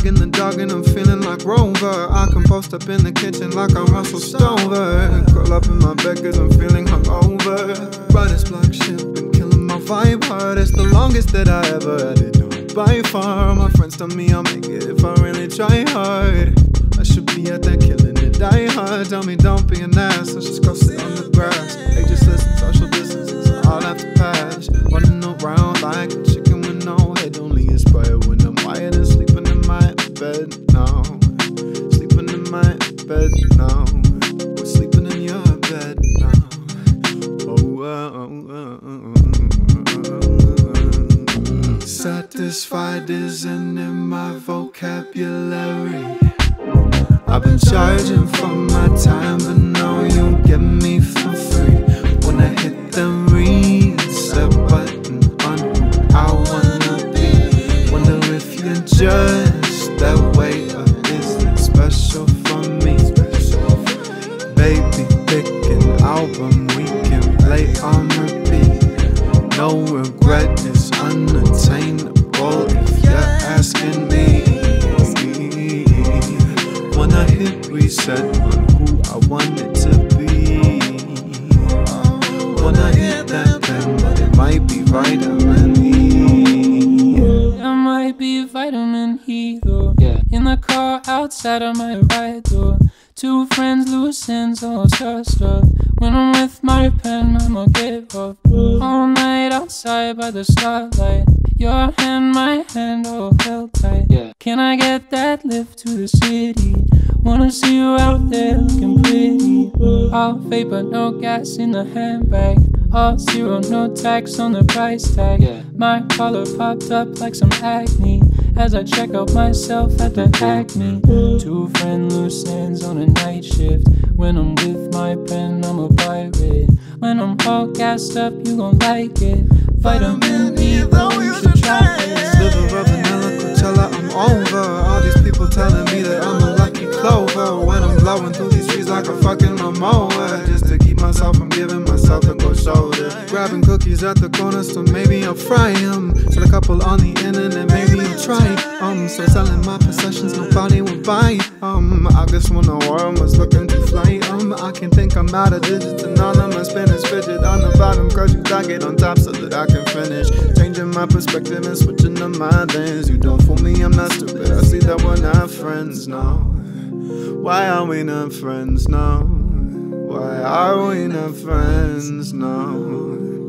in the dark and I'm feeling like Rover. I can post up in the kitchen like I'm Russell Stover. Curl up in my bed cause I'm feeling hungover. Ride this black ship and killing my vibe hard. It's the longest that I ever had it done by far. My friends tell me I'll make it if I really try hard. I should be out there killing it, die hard. Tell me don't be an ass, let's just go sit on the grass. Hey, just listen, social distancing, so I'll have to pass. Running around like a chicken with no head. Only inspired when I'm wired and sleeping in my bed now. Sleeping in my bed now. We're sleeping in your bed now. Satisfied isn't in my vocabulary. I've been charging for my time, but now you get me for free. When I hit the reset button on who I wanna be. Wonder if you're just that way, or is it special for me? Baby, pick an album we can play on repeat. No regret is unattainable if you're asking me. When I hit reset on who I want it to be. When I hit that pen, but it might be vitamin E. It might be vitamin E though. Yeah. In the car outside of my right door. Two friends loose ends all stressed up. When I'm with my pen, I'ma get up. All night outside by the starlight. Your hand, my hand, all held tight. Yeah. Can I get that lift to the city? Wanna see you out there looking pretty. All vapor, no gas in the handbag. All zero, no tax on the price tag. Yeah. My collar popped up like some acne as I check out myself at the Acme. Two friend loose ends on a night shift. When I'm with my pen, I'm a pirate. When I'm all gassed up, you gon' like it. Vitamin E, though you should try it. Sliver of vanilla, Coachella, I'm over. All these people telling me that I'm a lucky clover. When I'm blowing through these trees like a fucking lawnmower. Just to keep myself from giving myself a cold shoulder. Grabbing cookies at the corner store, maybe I'll fry them. Sell a couple on the internet, maybe I'll try. So selling my possessions, nobody will buy. I guess when the world was looking to fly. I can think I'm out of digits and all of my spinners fidget on the bottom, cause you dock it on top so that I can finish. Changing my perspective and switching to my lens. You don't fool me, I'm not stupid, I see that we're not friends now. Why are we not friends now? Why are we not friends now?